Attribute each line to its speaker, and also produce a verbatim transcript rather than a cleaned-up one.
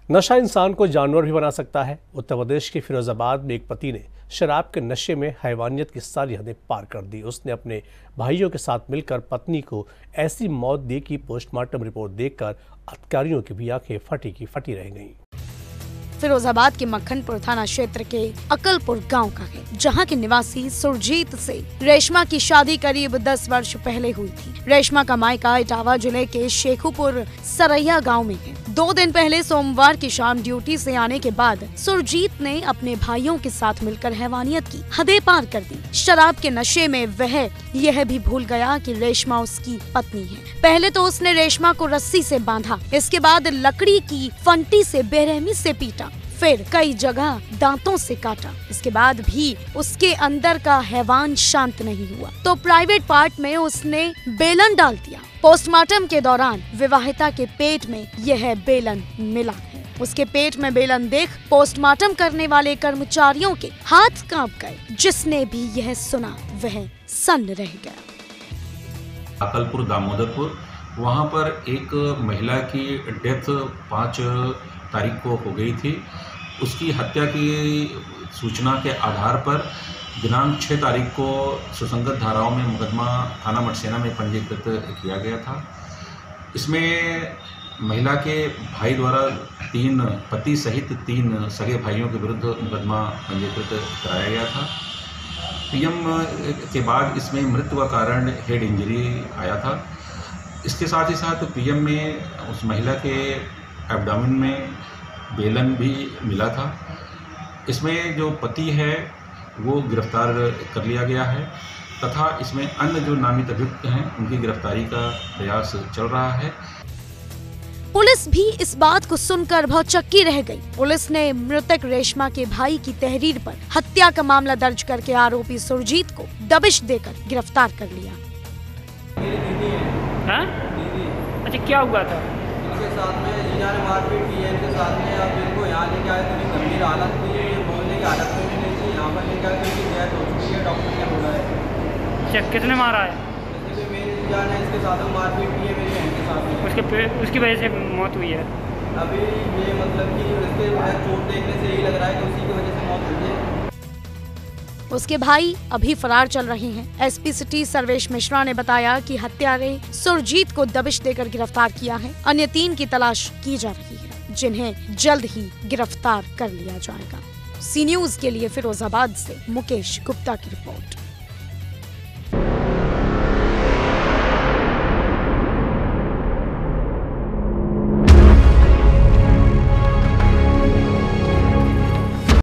Speaker 1: नशा इंसान को जानवर भी बना सकता है। उत्तर प्रदेश के फिरोजाबाद में एक पति ने शराब के नशे में हैवानियत की सारी हदें पार कर दी। उसने अपने भाइयों के साथ मिलकर पत्नी को ऐसी मौत दी कि पोस्टमार्टम रिपोर्ट देखकर अधिकारियों की भी आंखें फटी की फटी रह गईं।
Speaker 2: फिरोजाबाद के मक्खनपुर थाना क्षेत्र के अकलपुर गांव का है, जहां के निवासी सुरजीत से रेशमा की शादी करीब दस वर्ष पहले हुई थी। रेशमा का मायका इटावा जिले के शेखुपुर सरैया गांव में है। दो दिन पहले सोमवार की शाम ड्यूटी से आने के बाद सुरजीत ने अपने भाइयों के साथ मिलकर हैवानियत की हदें पार कर दी। शराब के नशे में वह यह भी भूल गया कि रेशमा उसकी पत्नी है। पहले तो उसने रेशमा को रस्सी से बांधा, इसके बाद लकड़ी की फंटी से बेरहमी से पीटा, फिर कई जगह दांतों से काटा। इसके बाद भी उसके अंदर का हैवान शांत नहीं हुआ तो प्राइवेट पार्ट में उसने बेलन डाल दिया। पोस्टमार्टम के दौरान विवाहिता के पेट में यह बेलन मिला है। उसके पेट में बेलन देख पोस्टमार्टम करने वाले कर्मचारियों के हाथ कांप गए। जिसने भी यह सुना वह सन्न रह गया।
Speaker 3: अकलपुर दामोदरपुर, वहाँ पर एक महिला की डेथ पाँच तारीख को हो गई थी। उसकी हत्या की सूचना के आधार पर दिनांक छः तारीख को सुसंगत धाराओं में मुकदमा थाना मटसेना में पंजीकृत किया गया था। इसमें महिला के भाई द्वारा तीन पति सहित तीन सगे भाइयों के विरुद्ध मुकदमा पंजीकृत कराया गया था। पीएम के बाद इसमें मृत्यु का कारण हेड इंजरी आया था। इसके साथ ही साथ पीएम में उस महिला के एब्डोमेन में बेलन भी मिला था। इसमें जो पति है वो गिरफ्तार कर लिया गया है तथा इसमें अन्य जो नामित अभियुक्त हैं उनकी गिरफ्तारी का प्रयास चल रहा है।
Speaker 2: पुलिस भी इस बात को सुनकर भौचक्की रह गई। पुलिस ने मृतक रेशमा के भाई की तहरीर पर हत्या का मामला दर्ज करके आरोपी सुरजीत को दबिश देकर गिरफ्तार कर लिया।
Speaker 4: हाँ? अच्छा, क्या हुआ था?
Speaker 5: इनके साथ में जीजा ने मारपीट की है इनके साथ में। अब इनको यहाँ लेके आए तो गंभीर हालत में है, ये बोलने की हालत में नहीं थी। यहाँ पर लेकर क्योंकि डेथ हो चुकी है, डॉक्टर ने बोला है।
Speaker 4: अच्छा, किसने मारा है?
Speaker 5: इसलिए मेरे जीजा ने इसके साथ में मारपीट की है मेरी बहन के साथ में।
Speaker 4: उसके उसकी वजह से मौत हुई है।
Speaker 5: अभी ये मतलब कि इसके चोट देखने से यही लग रहा है कि उसी की वजह से मौत हुई है।
Speaker 2: उसके भाई अभी फरार चल रहे हैं। एसपी सिटी सर्वेश मिश्रा ने बताया कि हत्यारे सुरजीत को दबिश देकर गिरफ्तार किया है। अन्य तीन की तलाश की जा रही है, जिन्हें जल्द ही गिरफ्तार कर लिया जाएगा। सी न्यूज के लिए फिरोजाबाद से मुकेश गुप्ता की रिपोर्ट।